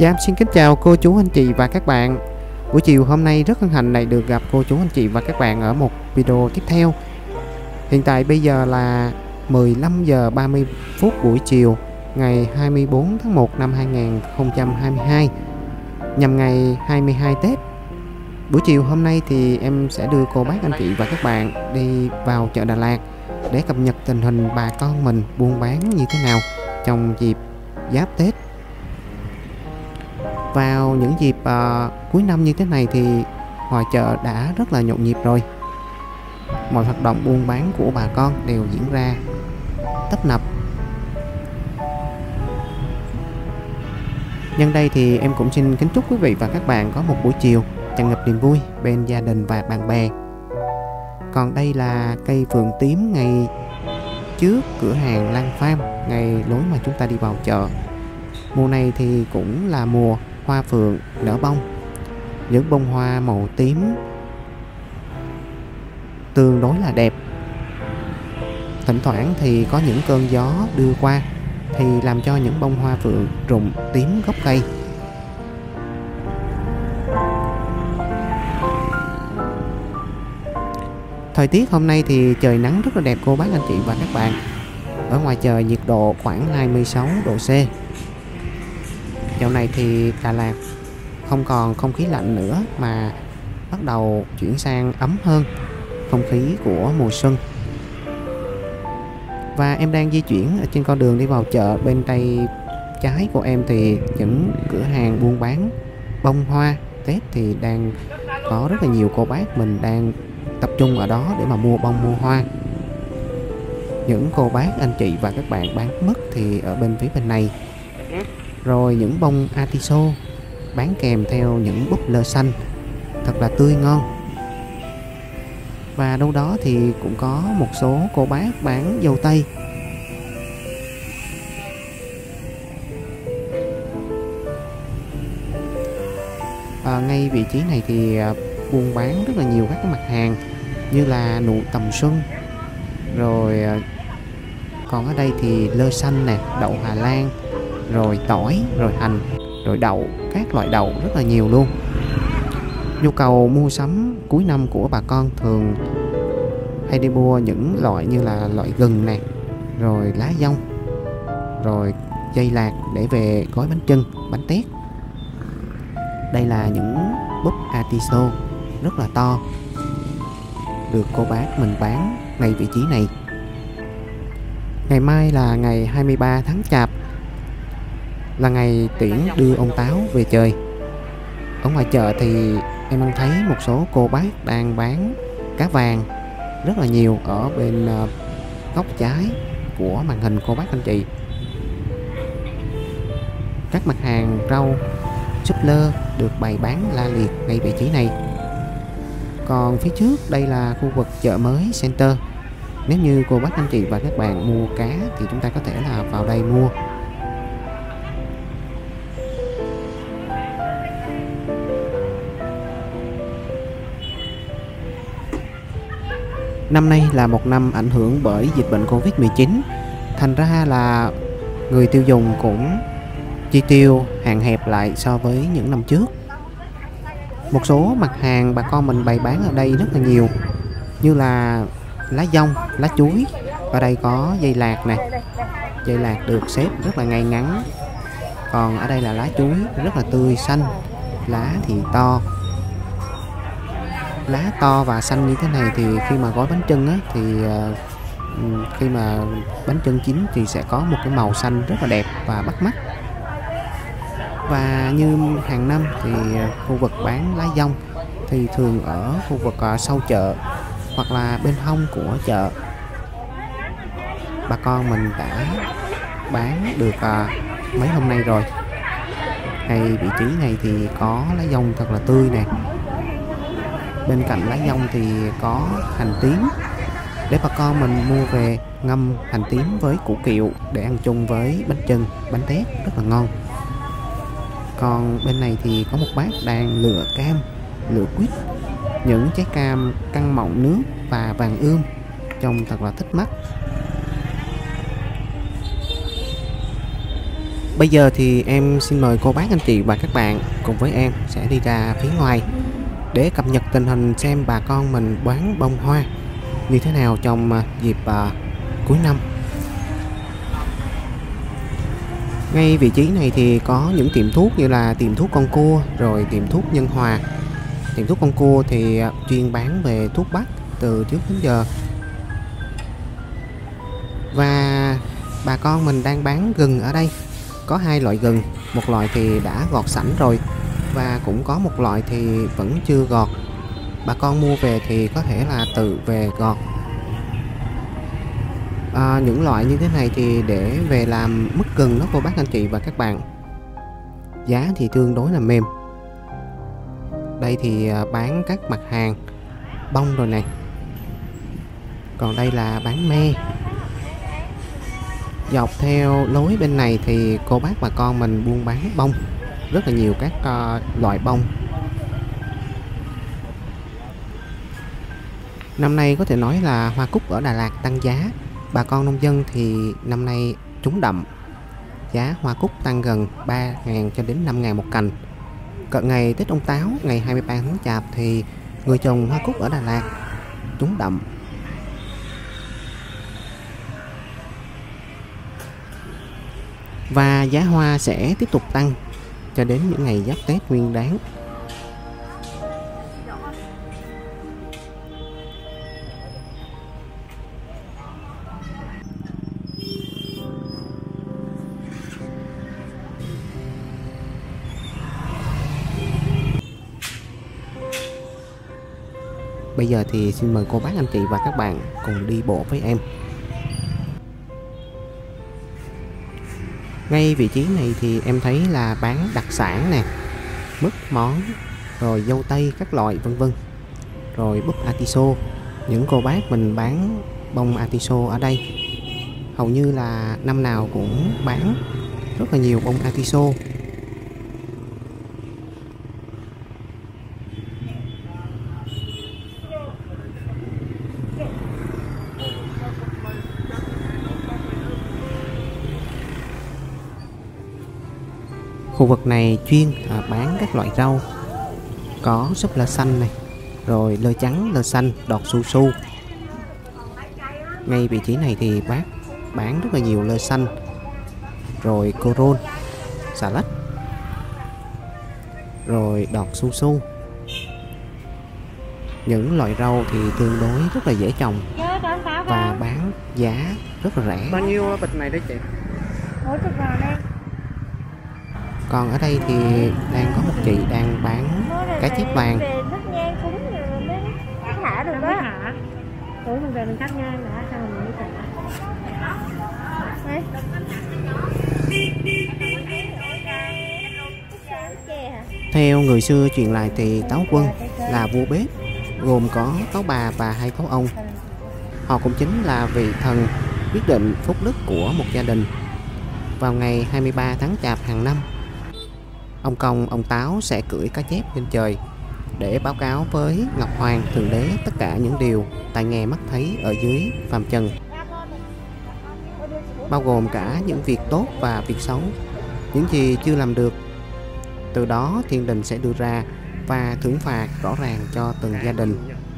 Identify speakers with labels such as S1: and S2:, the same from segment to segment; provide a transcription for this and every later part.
S1: Dạ, xin kính chào cô chú anh chị và các bạn. Buổi chiều hôm nay rất hân hạnh lại được gặp cô chú anh chị và các bạn ở một video tiếp theo. Hiện tại bây giờ là 15 giờ 30 phút buổi chiều ngày 24 tháng 1 năm 2022, nhằm ngày 22 Tết. Buổi chiều hôm nay thì em sẽ đưa cô bác anh chị và các bạn đi vào chợ Đà Lạt để cập nhật tình hình bà con mình buôn bán như thế nào trong dịp giáp Tết. Vào những dịp cuối năm như thế này thì ngoài chợ đã rất là nhộn nhịp rồi. Mọi hoạt động buôn bán của bà con đều diễn ra tấp nập. Nhân đây thì em cũng xin kính chúc quý vị và các bạn có một buổi chiều tràn ngập niềm vui bên gia đình và bạn bè. Còn đây là cây phượng tím ngay trước cửa hàng Lan Farm, ngay lối mà chúng ta đi vào chợ. Mùa này thì cũng là mùa hoa phượng nở bông, những bông hoa màu tím tương đối là đẹp. Thỉnh thoảng thì có những cơn gió đưa qua thì làm cho những bông hoa phượng rụng tím gốc cây. Thời tiết hôm nay thì trời nắng rất là đẹp cô bác anh chị và các bạn. Ở ngoài trời nhiệt độ khoảng 26 độ C. Dạo này thì Đà Lạt không còn không khí lạnh nữa mà bắt đầu chuyển sang ấm hơn, không khí của mùa xuân. Và em đang di chuyển ở trên con đường đi vào chợ. Bên tay trái của em thì những cửa hàng buôn bán bông hoa Tết thì đang có rất là nhiều cô bác mình đang tập trung ở đó để mà mua bông mua hoa. Những cô bác anh chị và các bạn bán mứt thì ở bên phía bên này. Rồi những bông atiso bán kèm theo những búp lơ xanh thật là tươi ngon. Và đâu đó thì cũng có một số cô bác bán dâu tây. Ngay vị trí này thì buôn bán rất là nhiều các cái mặt hàng như là nụ tầm xuân, rồi còn ở đây thì lơ xanh nè, đậu Hà Lan, rồi tỏi, rồi hành, rồi đậu, các loại đậu rất là nhiều luôn. Nhu cầu mua sắm cuối năm của bà con thường hay đi mua những loại như là loại gừng nè, rồi lá dong, rồi dây lạc để về gói bánh chưng, bánh tét. Đây là những búp atiso rất là to, được cô bác mình bán ngay vị trí này. Ngày mai là ngày 23 tháng Chạp, là ngày tiễn đưa ông Táo về trời. Ở ngoài chợ thì em đang thấy một số cô bác đang bán cá vàng rất là nhiều ở bên góc trái của màn hình cô bác anh chị. Các mặt hàng rau, súp lơ được bày bán la liệt ngay vị trí này. Còn phía trước đây là khu vực chợ mới Center. Nếu như cô bác anh chị và các bạn mua cá thì chúng ta có thể là vào đây mua. Năm nay là một năm ảnh hưởng bởi dịch bệnh Covid-19, thành ra là người tiêu dùng cũng chi tiêu hạn hẹp lại so với những năm trước. Một số mặt hàng bà con mình bày bán ở đây rất là nhiều, như là lá dong, lá chuối. Ở đây có dây lạc nè, dây lạc được xếp rất là ngay ngắn. Còn ở đây là lá chuối rất là tươi xanh, lá thì to. Lá to và xanh như thế này thì khi mà gói bánh chưng á, thì khi mà bánh chưng chín thì sẽ có một cái màu xanh rất là đẹp và bắt mắt. Và như hàng năm thì khu vực bán lá dong thì thường ở khu vực sau chợ hoặc là bên hông của chợ. Bà con mình đã bán được mấy hôm nay rồi. Ngay vị trí này thì có lá dong thật là tươi nè. Bên cạnh lá dong thì có hành tím để bà con mình mua về ngâm hành tím với củ kiệu để ăn chung với bánh chưng, bánh tét rất là ngon. Còn bên này thì có một bác đang lựa cam, lựa quýt, những trái cam căng mọng nước và vàng ươm trông thật là thích mắt. Bây giờ thì em xin mời cô bác anh chị và các bạn cùng với em sẽ đi ra phía ngoài để cập nhật tình hình xem bà con mình bán bông hoa như thế nào trong dịp cuối năm. Ngay vị trí này thì có những tiệm thuốc như là tiệm thuốc Con Cua, rồi tiệm thuốc Nhân Hòa. Tiệm thuốc Con Cua thì chuyên bán về thuốc bắc từ trước đến giờ. Và bà con mình đang bán gừng ở đây. Có hai loại gừng, một loại thì đã gọt sẵn rồi và cũng có một loại thì vẫn chưa gọt. Bà con mua về thì có thể là tự về gọt. Những loại như thế này thì để về làm mứt gừng đó cô bác anh chị và các bạn. Giá thì tương đối là mềm. Đây thì bán các mặt hàng bông rồi này. Còn đây là bán me. Dọc theo lối bên này thì cô bác bà con mình buôn bán bông, rất là nhiều các loại bông. Năm nay có thể nói là hoa cúc ở Đà Lạt tăng giá. Bà con nông dân thì năm nay trúng đậm. Giá hoa cúc tăng gần 3.000 cho đến 5.000 một cành. Cận ngày Tết Ông Táo ngày 23 tháng Chạp thì người trồng hoa cúc ở Đà Lạt trúng đậm. Và giá hoa sẽ tiếp tục tăng cho đến những ngày giáp Tết Nguyên Đán. Bây giờ thì xin mời cô bác anh chị và các bạn cùng đi bộ với em. Ngay vị trí này thì em thấy là bán đặc sản nè, mứt món, rồi dâu tây các loại vân vân. Rồi búp atiso. Những cô bác mình bán bông atiso ở đây hầu như là năm nào cũng bán rất là nhiều bông atiso. Khu vực này chuyên bán các loại rau. Có súp lơ xanh này, rồi lơ trắng, lơ xanh, đọt su su. Ngay vị trí này thì bác bán rất là nhiều lơ xanh, rồi coron, xà lách, rồi đọt su su. Những loại rau thì tương đối rất là dễ trồng và bán giá rất là rẻ. Bao nhiêu bịch này đấy chị? Còn ở đây thì đang có một chị đang bán cá chép vàng. Theo người xưa truyền lại thì Táo Quân là vua bếp, gồm có Táo Bà và hai Táo Ông. Họ cũng chính là vị thần quyết định phúc đức của một gia đình. Vào ngày 23 tháng Chạp hàng năm, ông Công, ông Táo sẽ cưỡi cá chép lên trời để báo cáo với Ngọc Hoàng Thượng Đế tất cả những điều tai nghe mắt thấy ở dưới phàm trần, bao gồm cả những việc tốt và việc xấu, những gì chưa làm được. Từ đó thiên đình sẽ đưa ra và thưởng phạt rõ ràng cho từng gia đình.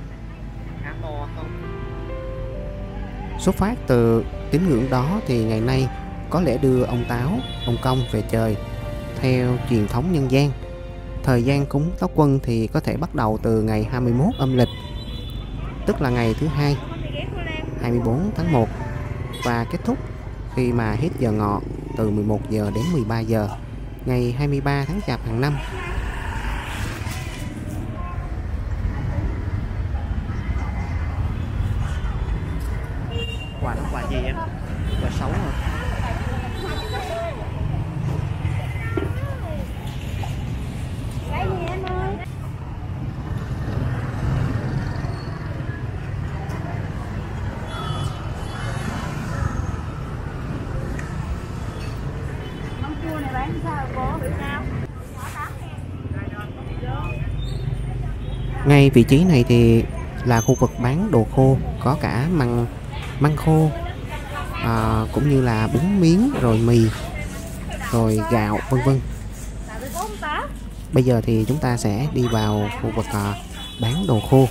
S1: Xuất phát từ tín ngưỡng đó thì ngày nay có lẽ đưa ông Táo, ông Công về trời. Theo truyền thống nhân gian, thời gian cúng Táo Quân thì có thể bắt đầu từ ngày 21 âm lịch, tức là ngày thứ hai 24 tháng 1, và kết thúc khi mà hết giờ ngọ từ 11 giờ đến 13 giờ ngày 23 tháng Chạp hàng năm. Quà đó quà gì em? Quà xấu hả? Ngay vị trí này thì là khu vực bán đồ khô, có cả măng khô, cũng như là bún miến rồi mì. rồi gạo vân vân. Bây giờ thì chúng ta sẽ đi vào khu vực bán đồ khô.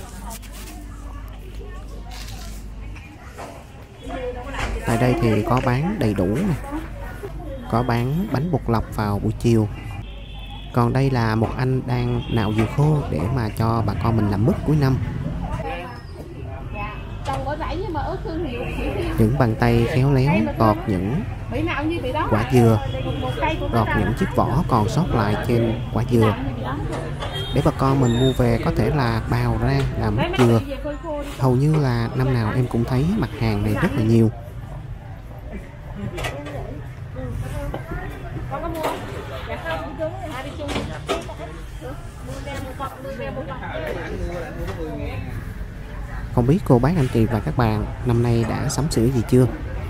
S1: Tại đây thì có bán đầy đủ nè, có bán bánh bột lọc vào buổi chiều. Còn đây là một anh đang nạo dừa khô để mà cho bà con mình làm mứt cuối năm. Những bàn tay khéo léo gọt những quả dừa, gọt những chiếc vỏ còn sót lại trên quả dừa để bà con mình mua về có thể là bào ra làm mứt dừa. Hầu như là năm nào em cũng thấy mặt hàng này rất là nhiều. Không biết cô bác anh chị và các bạn năm nay đã sắm sửa gì chưa?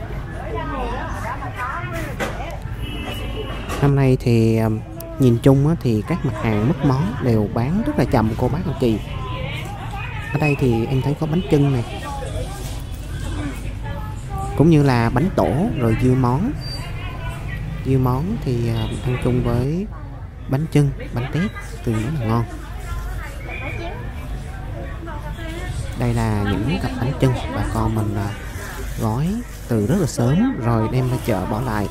S1: Năm nay thì nhìn chung thì các mặt hàng mứt món đều bán rất là chậm cô bác anh chị. Ở đây thì em thấy có bánh chưng này, cũng như là bánh tổ rồi dưa món. Dưa món thì ăn chung với bánh chưng, bánh tét tương đối là ngon. Đây là những cặp bánh chưng bà con mình gói từ rất là sớm rồi đem ra chợ bỏ lại.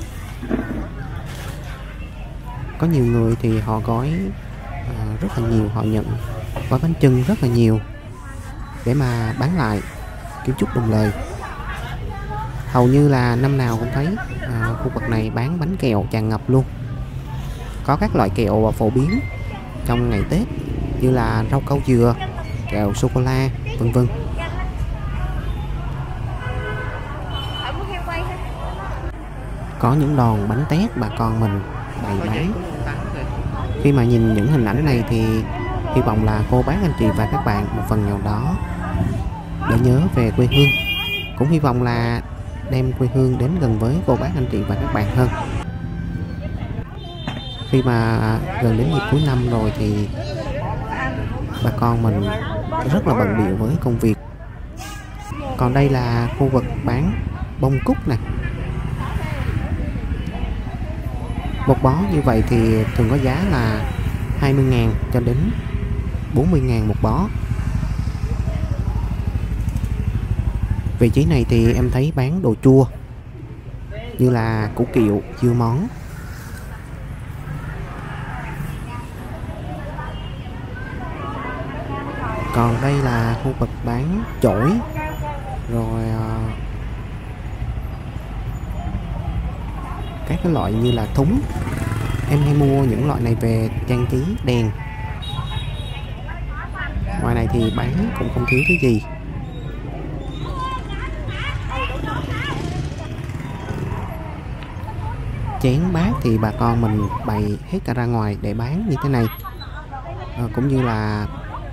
S1: Có nhiều người thì họ gói rất là nhiều, họ nhận gói bánh chưng rất là nhiều để mà bán lại kiếm chút đồng lời. Hầu như là năm nào cũng thấy khu vực này bán bánh kẹo tràn ngập luôn. Có các loại kẹo phổ biến trong ngày Tết như là rau câu dừa, kẹo sô cô la vân vân. Có những đòn bánh tét bà con mình bày bán. Khi mà nhìn những hình ảnh này thì hy vọng là cô bác anh chị và các bạn một phần nào đó để nhớ về quê hương, cũng hy vọng là đem quê hương đến gần với cô bác anh chị và các bạn hơn. Khi mà gần đến dịp cuối năm rồi thì bà con mình rất là bận bịu với công việc. Còn đây là khu vực bán bông cúc nè. Một bó như vậy thì thường có giá là 20.000 cho đến 40.000 một bó. Vị trí này thì em thấy bán đồ chua như là củ kiệu, dưa món. Còn đây là khu vực bán chổi, rồi các cái loại như là thúng. Em hay mua những loại này về trang trí đèn. Ngoài này thì bán cũng không thiếu thứ gì. Chén bát thì bà con mình bày hết cả ra ngoài để bán như thế này. Cũng như là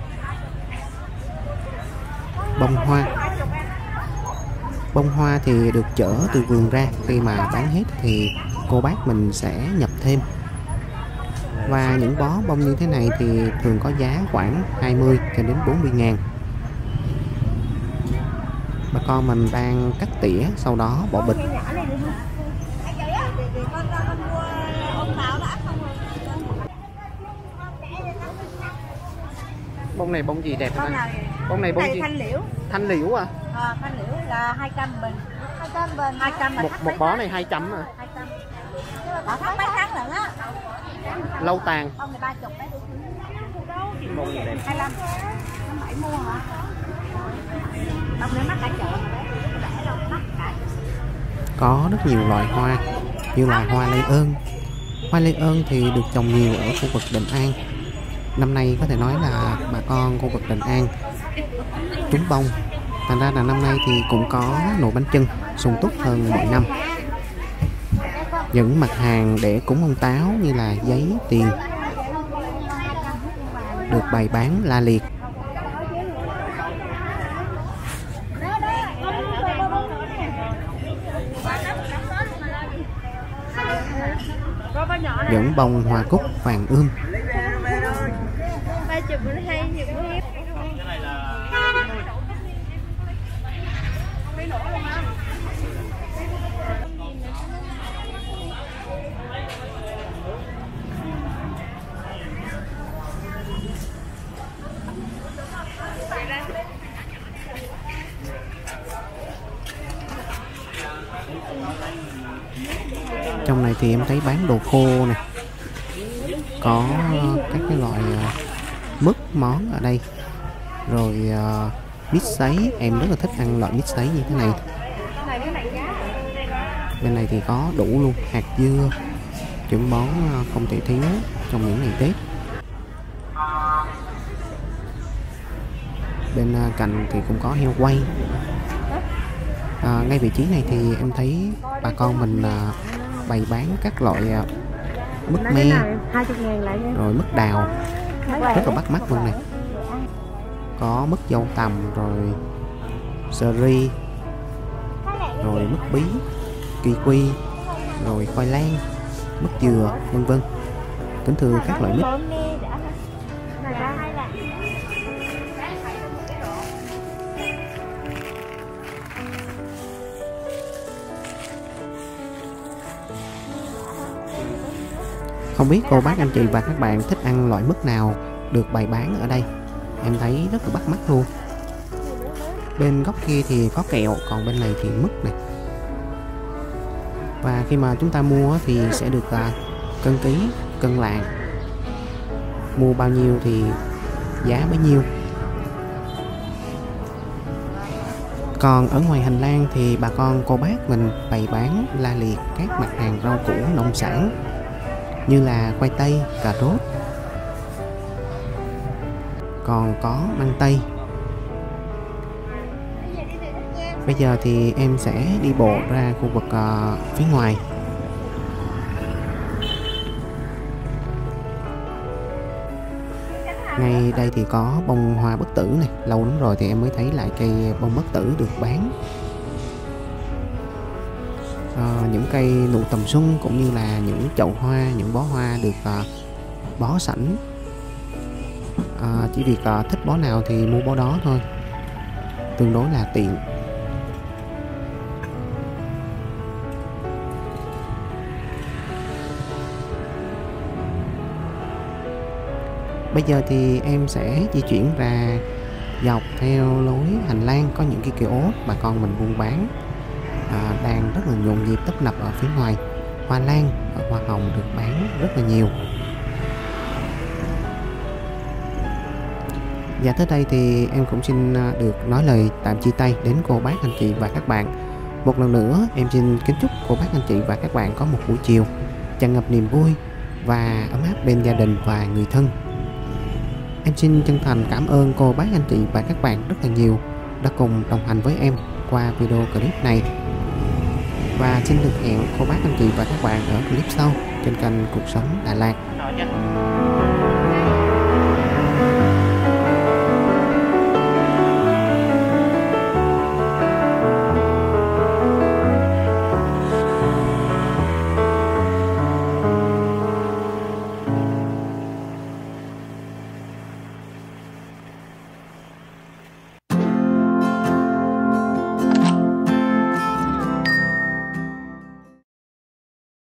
S1: bông hoa. Bông hoa thì được chở từ vườn ra, khi mà bán hết thì cô bác mình sẽ nhập thêm. Và những bó bông như thế này thì thường có giá khoảng 20 cho đến 40.000. Bà con mình đang cắt tỉa, sau đó bỏ bịch. Bông này bông gì đẹp hả? Bông này bông gì?
S2: Thanh liễu.
S1: Thanh liễu à?
S2: Thanh liễu là 200 bình. 200 bình.
S1: Một bó này 200 à?
S2: 200. Họ thấp mấy tháng lận á.
S1: Lâu tàn.
S2: Bông này 30 đấy.
S1: Bông này đẹp.
S2: 25. 7 mua hả? Bông này mắc cả chợ mà rẻ đâu, mắc cả.
S1: Có rất nhiều loại hoa như là hoa lây ơn. Hoa lây ơn thì được trồng nhiều ở khu vực Định An. Năm nay có thể nói là bà con khu vực Định An trúng bông, thành ra là năm nay thì cũng có nồi bánh chưng sung túc hơn mọi năm. Những mặt hàng để cúng ông Táo như là giấy, tiền được bày bán la liệt. Những bông hoa cúc vàng ươm. Trong này thì em thấy bán đồ khô nè, có các cái loại mứt món ở đây, rồi mít sấy. Em rất là thích ăn loại mít sấy như thế này. Bên này thì có đủ luôn, hạt dưa, những món không thể thiếu trong những ngày Tết. Bên cạnh thì cũng có heo quay. Ngay vị trí này thì em thấy bà con mình bày bán các loại mứt me, rồi mứt đào, rất là bắt mắt luôn này. Có mứt dâu tằm, rồi sơ ri, rồi mứt bí, kiwi, rồi khoai lang, mứt dừa, vân vân. Kính thưa các loại mứt. Không biết cô bác anh chị và các bạn thích ăn loại mứt nào được bày bán ở đây. Em thấy rất là bắt mắt luôn. Bên góc kia thì có kẹo, còn bên này thì mứt này. Và khi mà chúng ta mua thì sẽ được cân ký, cân lạng. Mua bao nhiêu thì giá bấy nhiêu. Còn ở ngoài hành lang thì bà con cô bác mình bày bán la liệt các mặt hàng rau củ nông sản như là khoai tây, cà rốt, còn có măng tây. Bây giờ thì em sẽ đi bộ ra khu vực phía ngoài. Ngay đây thì có bông hoa bất tử này. Lâu lắm rồi thì em mới thấy lại cây bông bất tử được bán. Những cây nụ tầm xuân cũng như là những chậu hoa, những bó hoa được bó sẵn. Chỉ việc thích bó nào thì mua bó đó thôi, tương đối là tiện. Bây giờ thì em sẽ di chuyển ra dọc theo lối hành lang, có những cái kiosk bà con mình buôn bán đang rất là nhộn nhịp tấp nập ở phía ngoài. Hoa lan và hoa hồng được bán rất là nhiều. Và tới đây thì em cũng xin được nói lời tạm chia tay đến cô bác anh chị và các bạn. Một lần nữa em xin kính chúc cô bác anh chị và các bạn có một buổi chiều tràn ngập niềm vui và ấm áp bên gia đình và người thân. Em xin chân thành cảm ơn cô bác anh chị và các bạn rất là nhiều đã cùng đồng hành với em qua video clip này. Và xin được hẹn cô bác anh chị và các bạn ở clip sau trên kênh Cuộc Sống Đà Lạt.